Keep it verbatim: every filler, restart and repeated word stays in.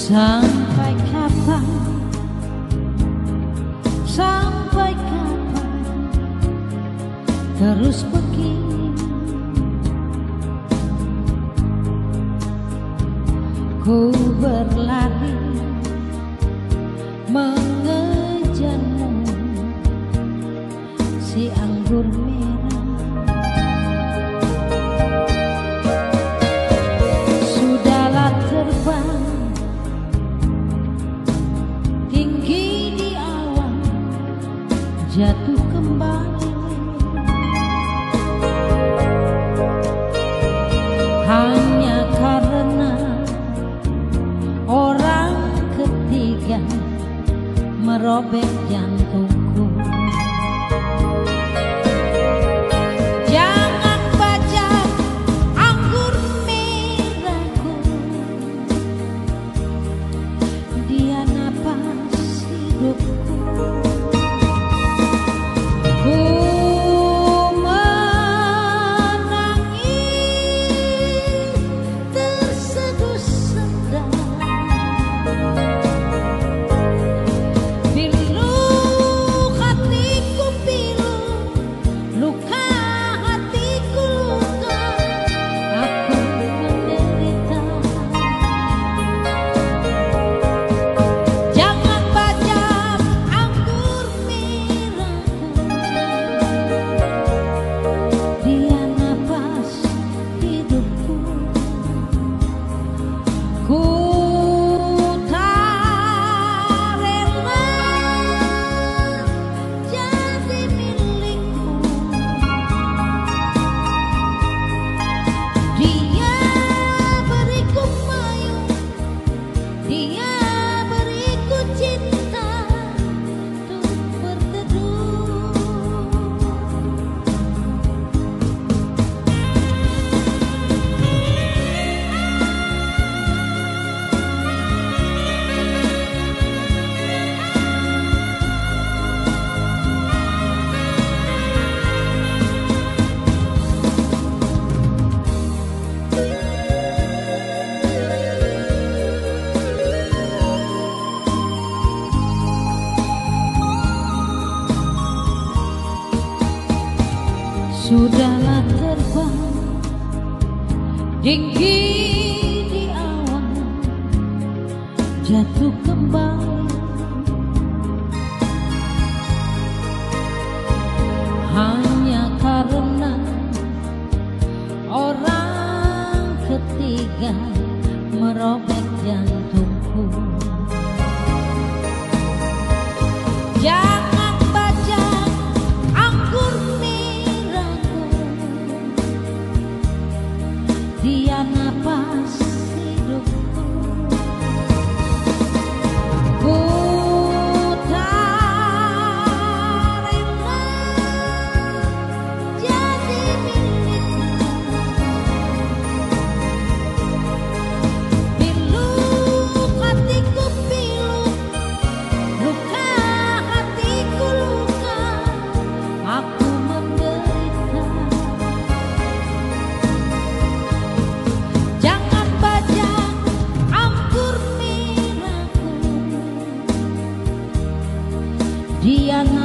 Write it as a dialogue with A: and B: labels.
A: Sampai kapan, sampai kapan terus begini? Ku berlari mengejarmu, si anggur merah. Sudahlah terbang tinggi di awan, jatuh kembali. Hanya karena orang ketiga merobek jantungku. Jangan bajak anggur merahku, dia napas hidupku. Ku menangis terseduh sedang, pilu hatiku pilu, luka hatiku luka, aku menderita. Jangan bajak anggur merahku, dia napas hidupku. Ku tak rela jadi milikmu, dia beriku payung, dia beriku cinta untuk berteduh. Sudahlah terbang tinggi di awan, jatuh kembali. Hanya karena orang ketiga merobek jantungku. Jangan bajak anggur merahku, dia napas hidupku. Ku tak rela jadi milikmu, pilu hatiku pilu, luka hatiku luka, aku menderita. Jangan bajak anggur merahku, dia